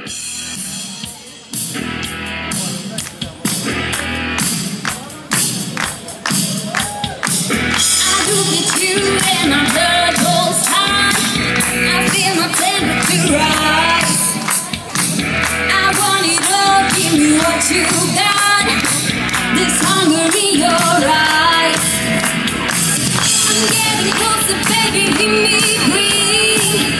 And I heard those times, I feel my temperature rise. I want it all, give me what you got. This hunger in your eyes. I'm getting closer, baby, give me breathe.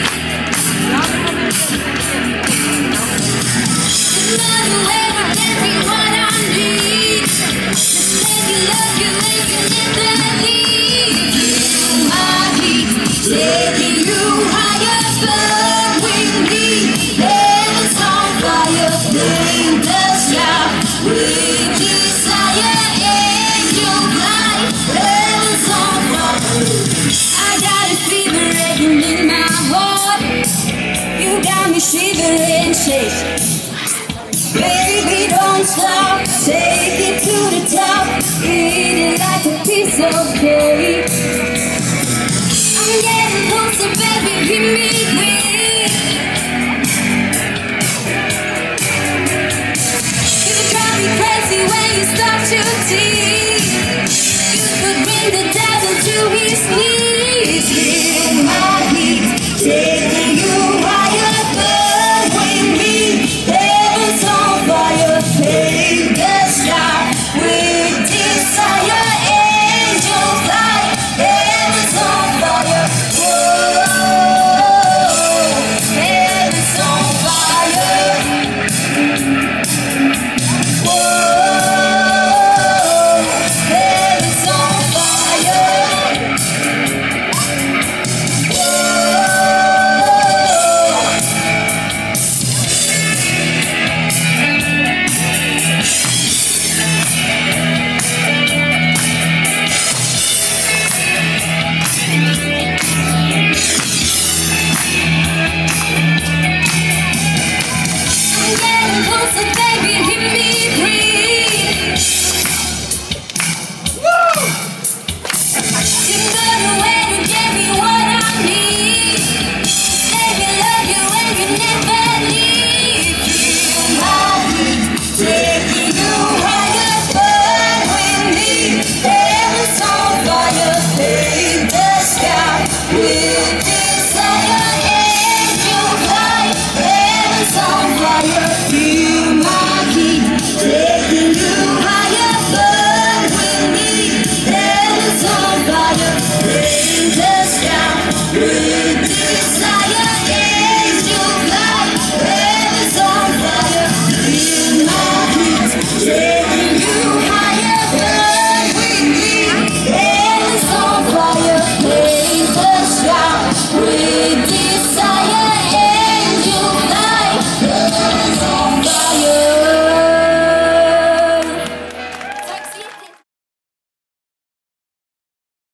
Another way to get me what I need. Just let me love you, make you let them leave. Taking you higher, burning me. Heaven's on fire, flame the sky with desire. Angel fly, heaven's on fire. I got a fever raging in my heart. You got me shivering, shake. Baby, don't stop. Take it to the top. Eat it like a piece of cake. I'm getting closer, baby, give me